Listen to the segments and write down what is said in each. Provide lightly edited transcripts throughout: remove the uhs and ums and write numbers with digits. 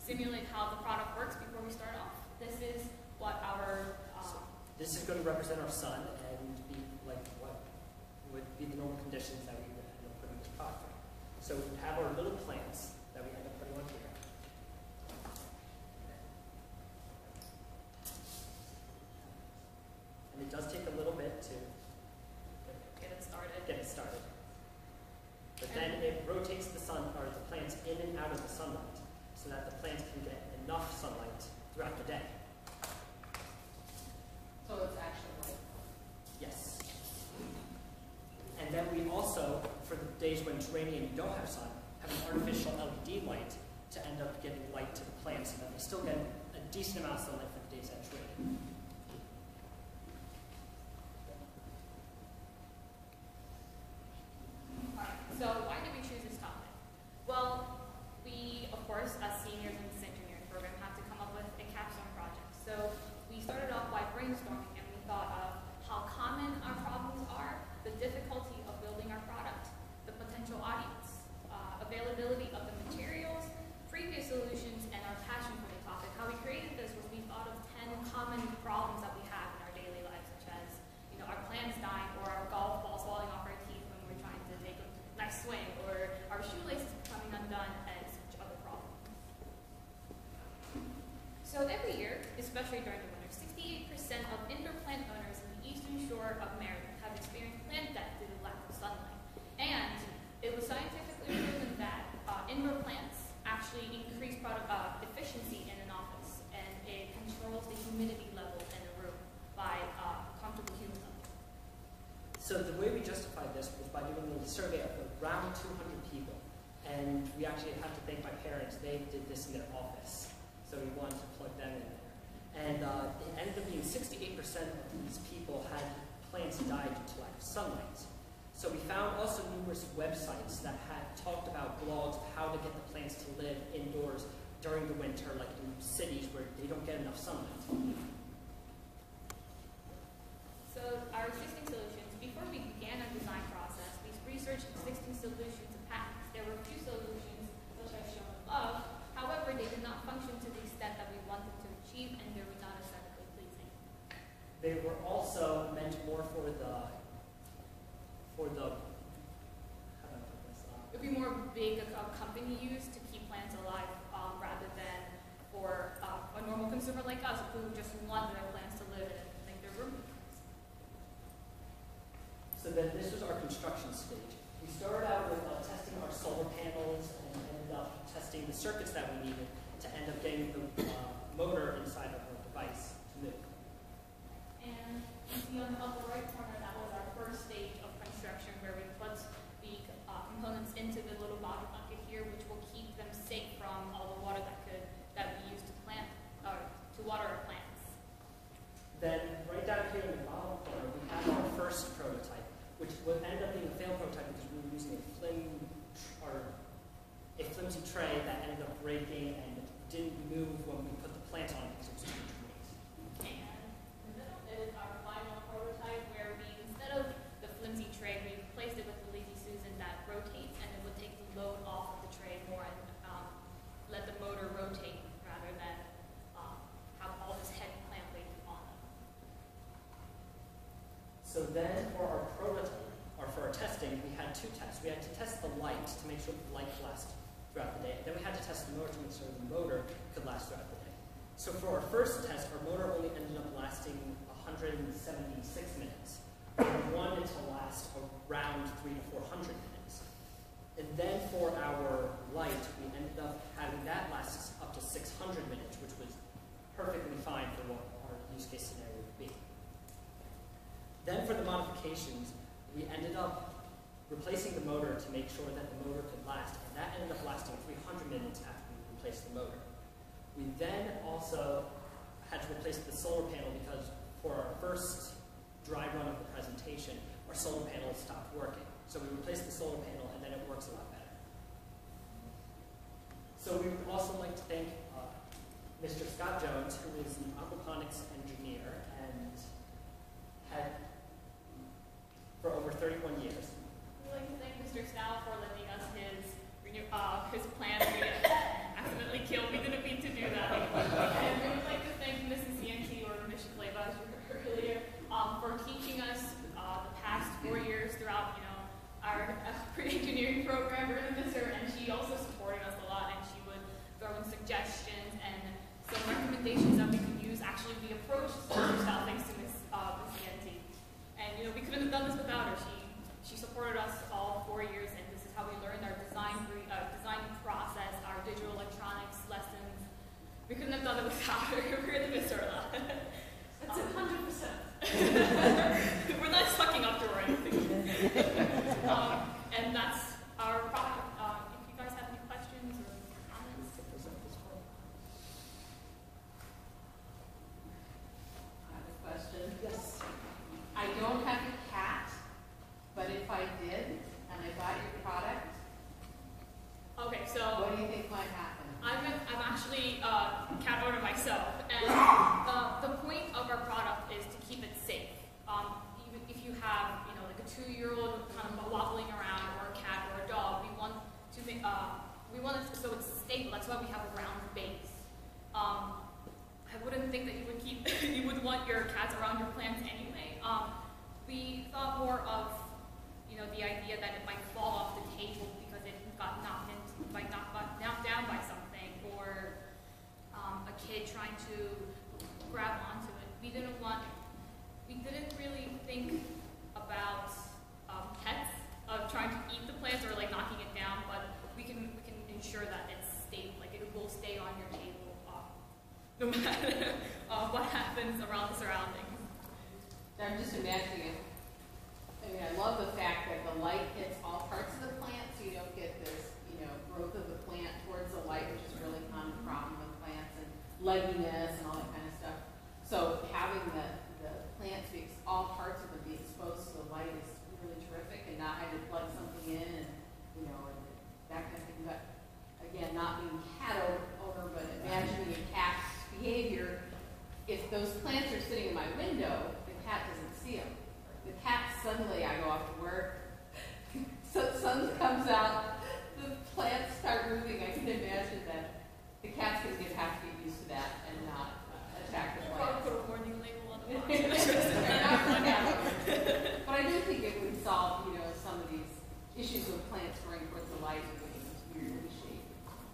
simulate how the product works before we start off. This is what our... This is going to represent our sun and be like what would be the normal conditions that we would end up putting this product in. So we have our little plants that we end up putting on here. And it does take a little bit to get it started. But then it rotates the sun or the plants in and out of the sunlight so that the plants can get enough sunlight throughout the day. So it's actually light. Yes. And then we also, for the days when it's rainy and you don't have sun, have an artificial LED light to end up getting light to the plants so that they still get a decent amount of sunlight for the days that it's raining. So why did we choose this topic? Well, we, of course, as seniors in this engineering program, have to come up with a capstone project. So we started off by brainstorming, and we thought of how common our problems are, the difficulty of building our product, the potential audience, availability of the materials, previous solutions, and our passion for the topic. How we created this was we thought of 10 common problems that we have in our daily lives, such as our plants dying, or our golf balls falling off our teeth when we're trying to take a nice swing, or our shoelaces becoming undone, and such other problems. So every year, especially during the winter, 68% of indoor plant owners in the eastern shore of Maryland have experienced plant death due to lack of sunlight. And it was scientifically proven that indoor plants actually increase product efficiency in an office, and it controls the humidity level in a room by comfortable humid level. So the way we justified this was by doing a survey of around 200 people. And we actually have to thank my parents. They did this in their office. So we wanted to plug them in there. And it ended up being 68% of these people had plants die due to lack of sunlight. So we found also numerous websites that had talked about blogs of how to get the plants to live indoors during the winter, like in cities where they don't get enough sunlight. So our existing solutions, before we began our design process, we researched existing solutions and patents. There were a few solutions, which I've shown above. However, they did not function to the extent that we wanted to achieve, and they were not aesthetically pleasing. They were also meant more for the how do I put this? It would be more big a company use to keep plants alive rather than for a normal consumer like us who just wanted their plants to live in and make their room. So then this was our construction stage. We started out with testing our solar panels and ended up testing the circuits that we needed to end up getting the motor inside of our device to move. And you see on the upper right corner, that was our first stage of construction, where we put the components into the little bottom bucket here, which will keep them safe from all the water that we use to water our plants. Then right down here in the bottom corner, we have our first prototype, which would end up being a failed prototype because we were using a flimsy tray that ended up breaking and didn't move when we put the plant on it because it was too weight. And the middle is our final prototype, where we, instead of the flimsy tray, we replaced it with the Lazy Susan that rotates, and it would take the load off of the tray more and let the motor rotate rather than have all this heavy plant weight on them. So then for our prototype, or for our testing, we had two tests. We had to test the light to make sure the light could last throughout the day. Then we had to test the motor to make sure the motor could last throughout the day. So for our first test, our motor only ended up lasting 176 minutes. We wanted it to last around 300 to 400 minutes. And then for our light, we ended up having that last up to 600 minutes, which was perfectly fine for what our use case scenario would be. Then for the modifications, we ended up replacing the motor to make sure that the motor could last, and that ended up lasting 300 minutes after we replaced the motor. We then also had to replace the solar panel because for our first dry run of the presentation, our solar panel stopped working. So we replaced the solar panel, and then it works a lot better. So we would also like to thank Mr. Scott Jones, who is the aquaponics engineer and had for over 31 years. We'd like to thank Mr. Stow for lending us his plan we accidentally killed. We didn't mean to about her. She supported us all 4 years, and this is how we learned our design process, our digital electronics lessons. We couldn't have done it without her. We're going to miss her a lot. That's 100%. We're not sucking up to her or anything. And that's our product. If you guys have any questions or comments. I have a question. Yes. I don't have a cat, but if I did and I bought your product, Okay, so what do you think might happen? I'm actually a cat owner myself, and the point of our product is to keep it safe. Even if you have, like a 2-year-old kind of wobbling around, or a cat or a dog, we want to make it so it's stable. That's why we have a round base. I wouldn't think that you would you would want your cats around your plants anyway. We thought more of, the idea that it might fall off the table because it got knocked down by something, or a kid trying to grab onto it. We didn't really think about pets trying to eat the plants or like knocking it down, but we can ensure that it's stable, like it will stay on your table no matter what happens around the surroundings. I'm just imagining it. I mean, I love the fact that the light hits all parts of the plant, so you don't get this, growth of the plant towards the light, which is a really common problem with plants, and legginess and all that kind of stuff. So having the plants be all parts of them be exposed to the light is really terrific, and not having to plug something in and and that kind of thing. But again, not being cat owner, but imagining a cat's behavior. If those plants are sitting in my window, the cat doesn't see them. The cat suddenly, I go off to work, so the sun comes out, the plants start moving. I can imagine that the cat's going to have to get used to that and not attack the plants. Probably put a warning label on the box. But I do think it would solve, some of these issues with plants growing towards the light and getting this weird shape.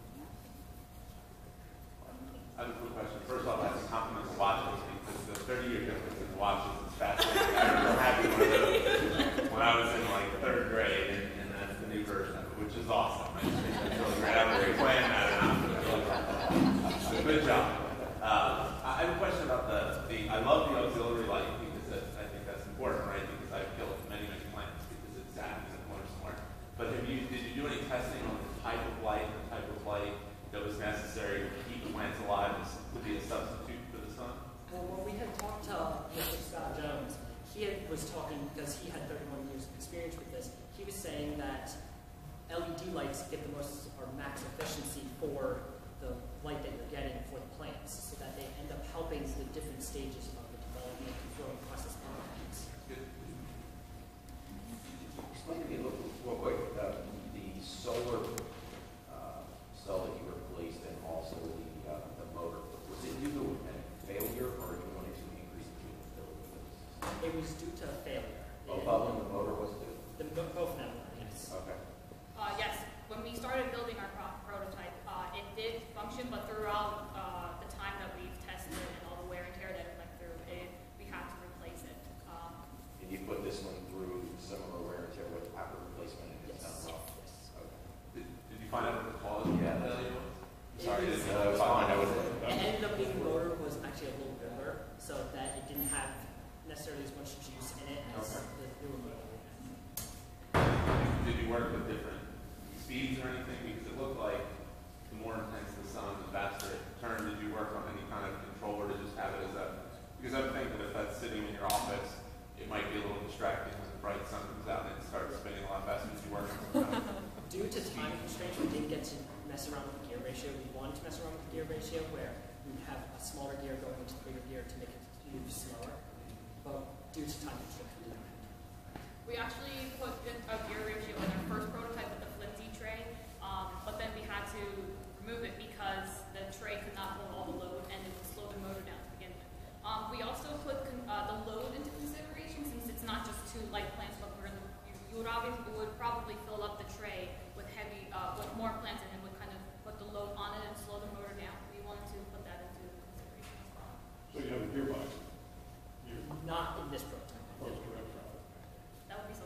I have a quick question. First off, I have to compliment the watches because the 30-year difference in the watches is fascinating. I remember having one of those when I was in like 3rd grade, and that's the new version of it, which is awesome. I just think that's really great. I don't know if you're playing that or not, but it's really cool. So good job. I have a question about I love the auxiliary light because I think that's important, right? Because I've killed many plants because it's sat in the corner somewhere. But did you do any testing on the type of light that was necessary to keep plants alive to be a substitute for the sun? Well, when we had talked to Mr. Scott Jones, he was talking, because he had 31 years of experience with this, he was saying that LED lights get the most or max efficiency for the light that you're getting for the plants, so that they end up helping the different stages of the development and growing process of the plants. Explain to me real quick, the solar cell that you replaced and also the motor. Was it due to a failure, or you wanted to increase the capability? It was due to failure. Both of them, the motor was due? Both of them were, yes. Okay. Yes, when we started building our prototype, it did function, but throughout the time that we've tested and all the wear and tear that it went through, we had to replace it. And you put this one through similar wear and tear with after replacement and it's done well? Yes. Okay. Did you find out what the quality of that failure was? Sorry, It was- didn't find out. It ended up being the motor was actually a little older, so that it didn't have necessarily as much juice in it as the newer motor. Did you work with different speeds or anything? Because it looked like the more intense the sun, the faster it turned. Did you work on any kind of controller to just have it as because I think that if that's sitting in your office, it might be a little distracting when the bright sun comes out and it starts spinning a lot faster. Did you work on some kind of Due to time constraints, we didn't get to mess around with the gear ratio. We wanted to mess around with the gear ratio where we would have a smaller gear going into the bigger gear to make it move slower. But due to time constraints, we didn't have to. We actually put a gear ratio in our first prototype with the flimsy tray, but then we had to remove it because the tray could not hold all the load and it would slow the motor down to begin with. We also put the load into consideration since it's not just 2 light plants, but you would probably fill up the tray with with more plants and it would kind of put the load on it and slow the motor down. We wanted to put that into consideration as well. So you have a gearbox? Not in this prototype. Or is it a That would be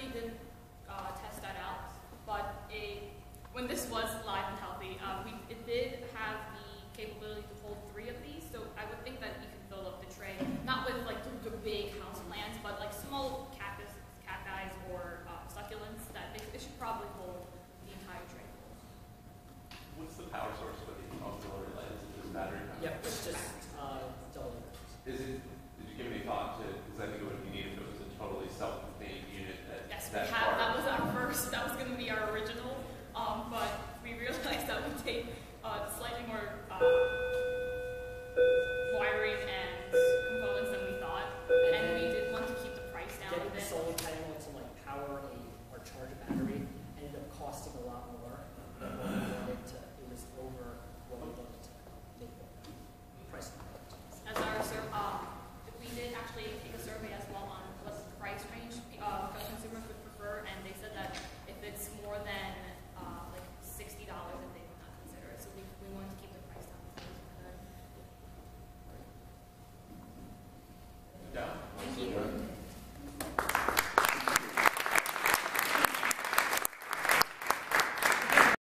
actually didn't test that out, but when this was live and healthy, it did have the capability to hold 3 of these. So I would think that you can fill up the tray, not with like the big house plants, but like small cacti, or succulents. That it should probably hold the entire tray. What's the power source for the auxiliary light? Is it just battery power? Yep, it's just double. Is it? Did you give any thought to? Because I think it would be neat if it was a totally self-contained unit that Yes, we that have